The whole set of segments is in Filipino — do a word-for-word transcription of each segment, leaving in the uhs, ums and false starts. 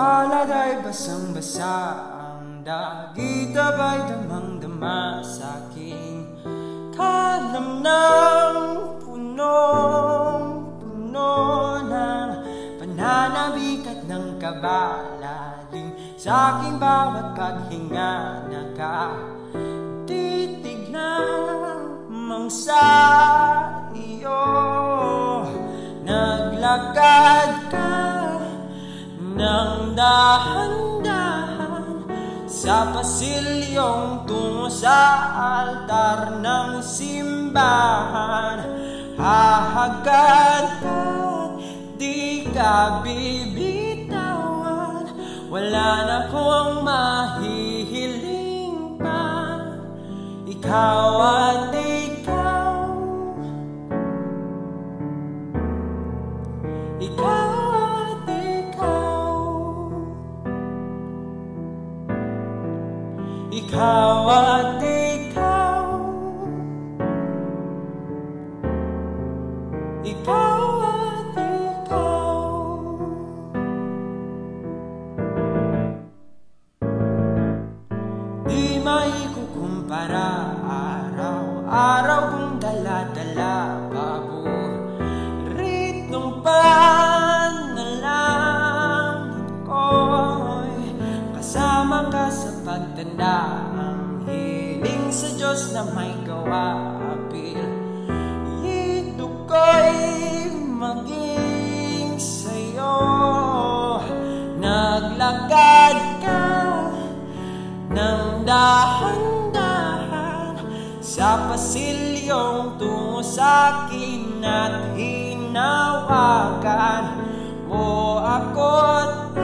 Palad ay basang-basa, ang dagit aba'y damang-dama sa aking kalam ng punong-puno ng pananabik at ng kabalaling sa aking bawat paghinga. Nakatitig lamang sa iyo, naglakad ka nang dahan-dahan sa pasilyong tungo sa altar ng simbahan. Hahagad ka, di ka bibitawan, wala na akong mahihiling pa. Ikaw at ikaw, ikaw Ikaw at ikaw, ikaw at ikaw. Di maikukumpara, araw-araw kong dala-dala, paboritong panalangin ko'y kasama ka sa pagtanda. Ang hiling sa Diyos na may kawapil, ito ko'y maging sa'yo. Naglakad ka nang dahan-dahan sa pasilyong tungo sa akin at hinawakan mo ako't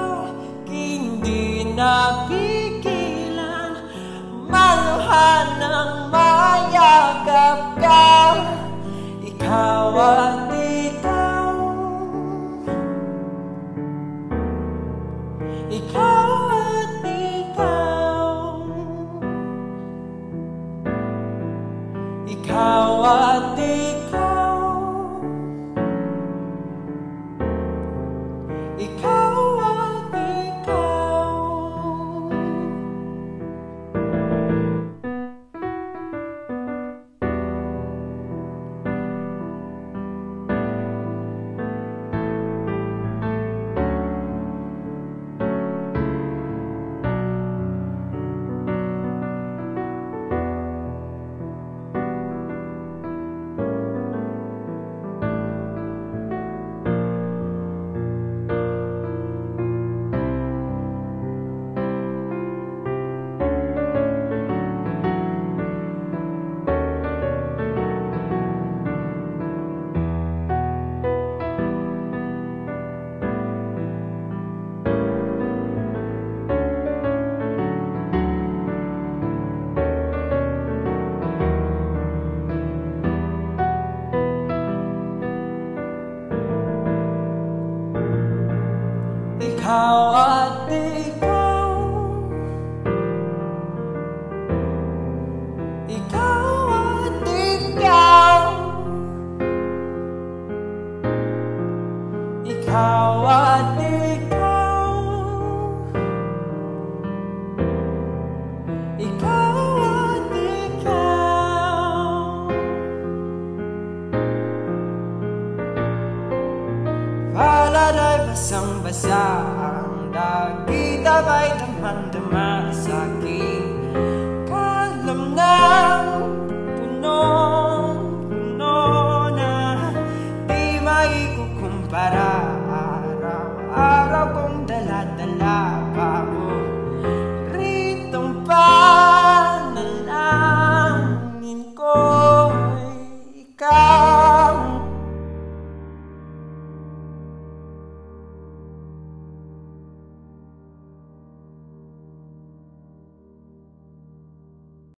hindi napigilan, maluhan ng mayagap ka. Ikaw at ikaw, ikaw at ikaw, ikaw at ikaw, ikaw at ikaw. Ikaw at ikaw, ikaw at ikaw, ikaw at ikaw, ikaw at ikaw. Palad ay basang-basa, ang dagit aba'y damang-dama sa aking